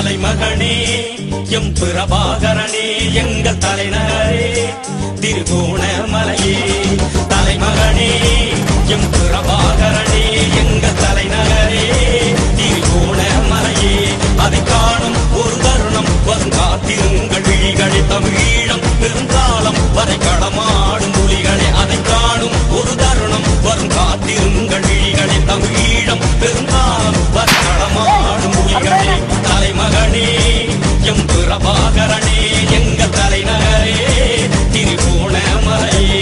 தலைமகனே M பிரபாகரனே எங்கள் தலைநகரே திருகோணமலையே. தலைமகனே M பிரபாகரனே எங்கள் தலைநகரே திருகோணமலையே. அதை காணும் ஒரு தருணம் வரும் காத்திருங்கள் விழிகளே. தமிழீழம் பெருங்காலம் வரை களமாடும் புலிகளே. அதை காணும் ஒரு தருணம் வரும் காத்திருங்கள் விழிகளே. தமிழீழம் பெருங்காலம் வரை களமாடும் புலிகளே. தலைமகனே எம் பிரபாகரனே எங்கள் தலைநகரே திருகோணமலையே.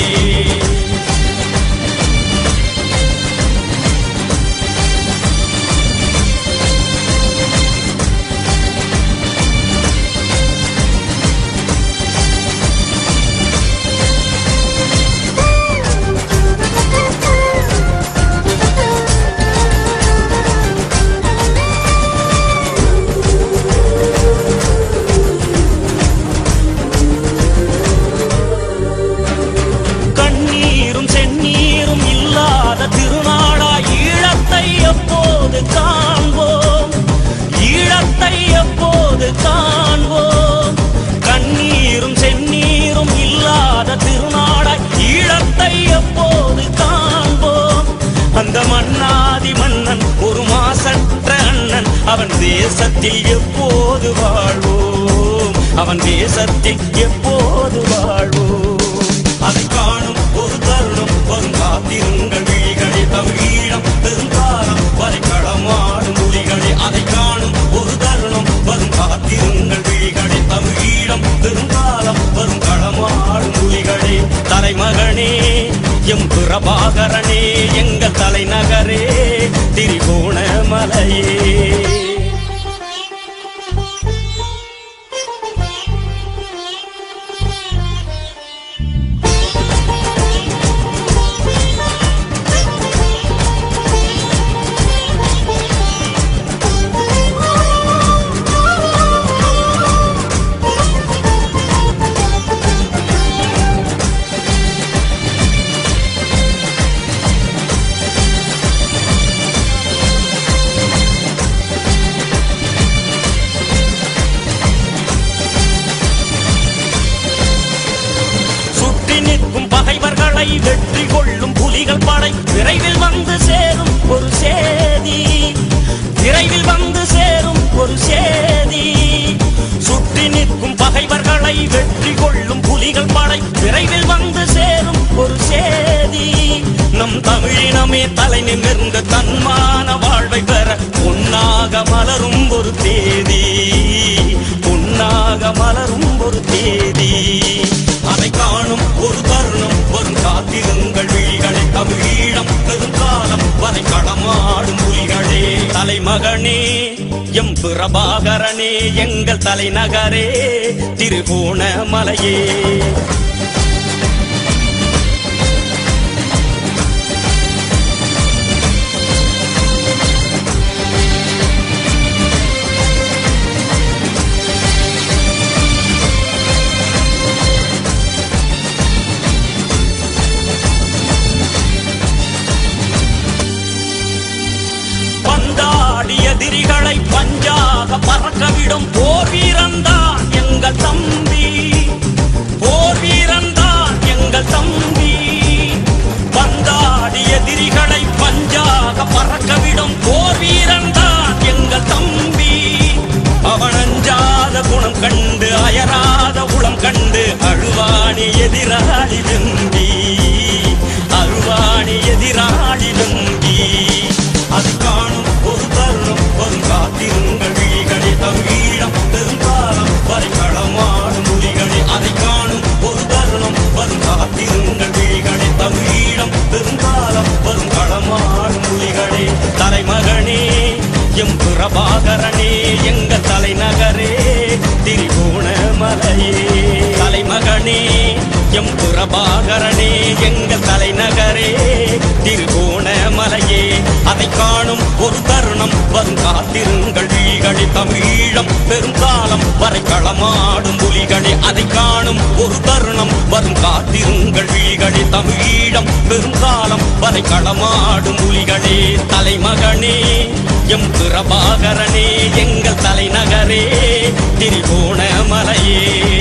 கண்ணீரும் செந்நீரும் இல்லாத திருநாடாய் ஈழத்தை எப்போது காண்போம். அந்த மன்னாதி மன்னன் ஒரு மாசற்ற அண்ணன் அவன் தேசத்தில் எப்போது வாழ்வோம். அவன் தேசத்தில் எப்போது வாழ்வோம். அதை காணும் ஒரு தருணம் வரும் காத்திருங்கள் விழிகளே. தமிழீழம் பெருங்காலம் வரை களமாடும் புலிகளே. அதை காணும் ஒரு தருணம் வரும் காத்திருங்கள் விழிகளே. தமிழீழம் பெருங்காலம் வரும் களமாடும் புலிகளே. தலைமகனே எம் பிரபாகரனே எங்கள் தலைநகரே திருகோணமலையே. வெற்றி கொள்ளும் புலிகள் படை விரைவில் வந்து சேரும் ஒரு சேதி. விரைவில் வந்து சேரும் ஒரு சேதி. சுற்றி நிற்கும் பகைவர்களை வெற்றி கொள்ளும் புலிகள் படை விரைவில் வந்து சேரும் ஒரு சேதி. நம் தமிழினமே தலை நிமிர்ந்த தன்மான வாழ்வை பெற பொன்னாக மலரும் ஒரு தேதி. பொன்னாக மலரும் ஒரு தேதி. அதை காணும் ஒரு தருணம் வரும் காத்திருங்கள் விழிகளே. தமிழீழம் பெருங்காலம் வரை களமாடும் புலிகளே. தலைமகனே எம் பிரபாகரனே எங்கள் தலைநகரே திருகோணமலையே. எதிரிகளை பஞ்சாக பறக்கவிடும் போர் வீரன்தான் எங்கள் தம்பி. போர் வீரன்தான் எங்கள் தம்பி. பந்தாடி எதிரிகளை பஞ்சாக பறக்கவிடும் போர் வீரன்தான் எங்கள் தம்பி. அவன் அஞ்சாத குணம் கண்டு அயராத உளம் கண்டு அழுவாணி எதிராளி வெம்பி. அழுவாணி எதிராளி வெம்பி. அது காணும் ஒரு தருணம் வரும் காத்திருங்கள் விழிகளே. தமிழீழம் பெருங்காலம் வரை களமாடும் புலிகளே. அதை காணும் ஒரு தருணம் வரும் காத்திருங்கள் விழிகளே. தமிழீழம் பெருங்காலம் வரும் களமாடும் புலிகளே. தலைமகனே எம் பிரபாகரனே எங்கள் தலைநகரே திருகோணமலையே. தலைமகனே எம் பிரபாகரனே எங்கள் தலைநகரே திருகோணமலையே. அதை காணும் ஒரு தருணம் வரும் காத்திருங்கள் விழிகளே. தமிழீழம் பெருங்காலம் வரை களமாடும் புலிகளே. அதை காணும் ஒரு தருணம் வரும் காத்திருங்கள் விழிகளே. தமிழீழம் பெருங்காலம் வரை களமாடும் புலிகளே. தலைமகனே எம் பிரபாகரனே எங்கள் தலைநகரே மன்னரே திரிகோணமலையே